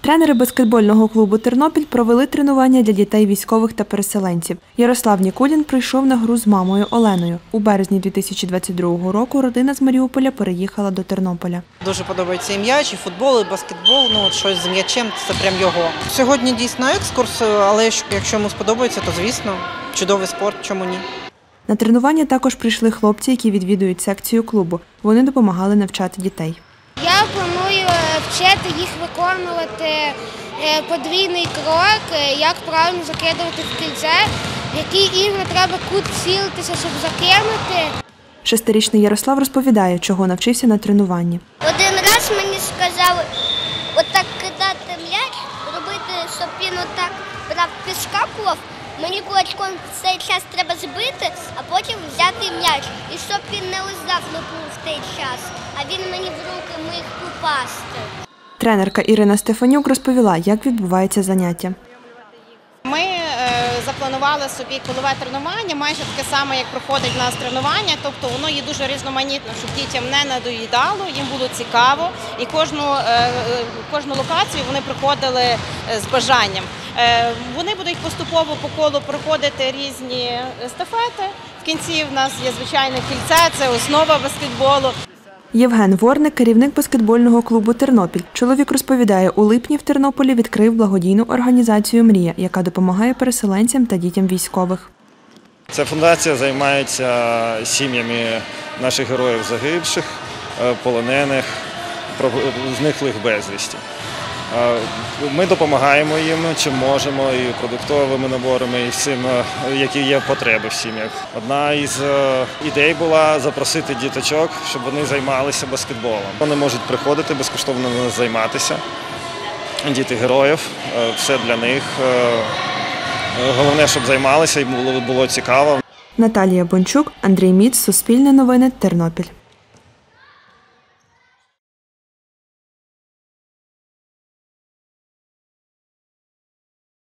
Тренери баскетбольного клубу «Тернопіль» провели тренування для дітей військових та переселенців. Ярослав Нікулін прийшов на гру з мамою Оленою. У березні 2022 року родина з Маріуполя переїхала до Тернополя. Дуже подобається і м'яч, і футбол, і баскетбол. Щось з м'ячем – це прям його. Сьогодні дійсно екскурс, але якщо йому сподобається, то звісно, чудовий спорт, чому ні. На тренування також прийшли хлопці, які відвідують секцію клубу. Вони допомагали навчати дітей. Я планую вчити їх виконувати подвійний крок, як правильно закидувати в кільце, в які ігри треба кут цілитися, щоб закинути. Шестирічний Ярослав розповідає, чого навчився на тренуванні. Один раз мені сказали отак кидати м'яч, робити, щоб він отак брав, підскакував. Мені кулачком в цей час треба збити, а потім взяти м'яч. І щоб він не лизав в той час, а він мені в руки міг попасти. Тренерка Ірина Стефанюк розповіла, як відбувається заняття. Ми запланували собі колове тренування, майже таке саме, як проходить у нас тренування, тобто воно є дуже різноманітно, щоб дітям не надоїдало, їм було цікаво, і кожну локацію вони проходили з бажанням. Вони будуть поступово по колу проходити різні естафети. В кінці в нас є звичайне кільце, це основа баскетболу. Євген Ворник – керівник баскетбольного клубу «Тернопіль». Чоловік розповідає, у липні в Тернополі відкрив благодійну організацію «Мрія», яка допомагає переселенцям та дітям військових. Ця фундація займається сім'ями наших героїв загибших, полонених, зниклих безвісті. Ми допомагаємо їм, чим можемо, і продуктовими наборами, і всім, які є потреби в сім'ях. Одна із ідей була запросити діточок, щоб вони займалися баскетболом. Вони можуть приходити безкоштовно займатися. Діти героїв, все для них. Головне, щоб займалися і було цікаво. Наталія Бончук, Андрій Міц, Суспільне новини, Тернопіль.